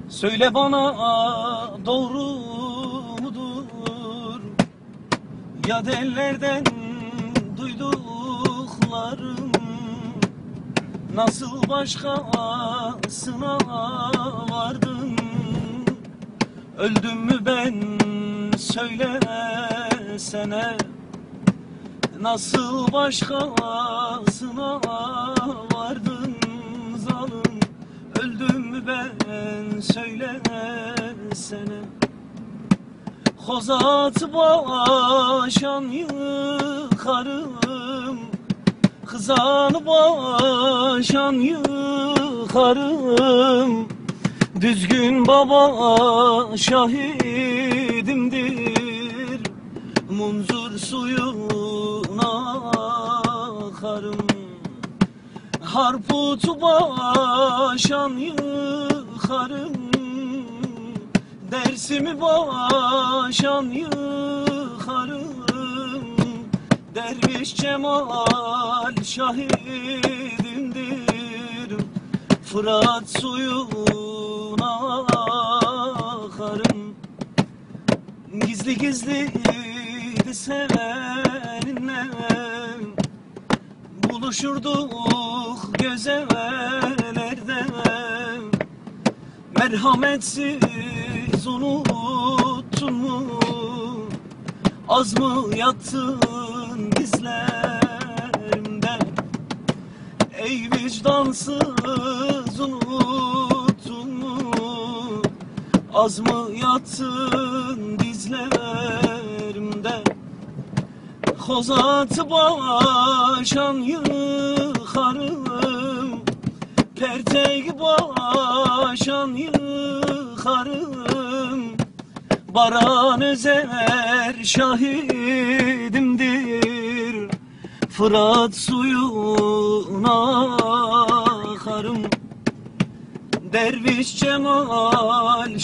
Söyle bana doğru mudur? Ya ellerden duyduklarım nasıl başkasına vardın? Öldüm mü ben söylesene, nasıl başkasına vardın zalim? Öldüm mü ben söylesene. Hozat başan yıkarım, kızanı başan yıkarım. Düzgün baba şahidimdir, munzur suyuna akarım. Harput başan yıkarım, dersimi başan yıkarım. Derviş Cemal şahidimdir, Fırat suyuna akarım. Gizli gizli seninle buluşurduk gözevelerde. Merhametsiz unuttun mu? Az mı yattın dizlerimde? Ey vicdansız unuttun mu? Az mı yattın dizlerimde? Hozat başan yıkarım, pertek başan yıkarım. Baran Özer şahidimdir, Fırat suyuna akarım. Derviş Cemal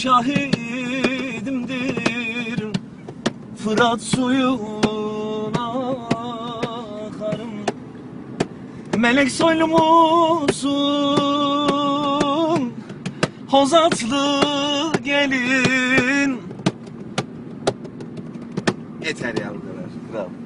şahidimdir, Fırat suyuna akarım. Melek soylu musun, Hozatlı gelin? Yeter ya bu kadar. Kral.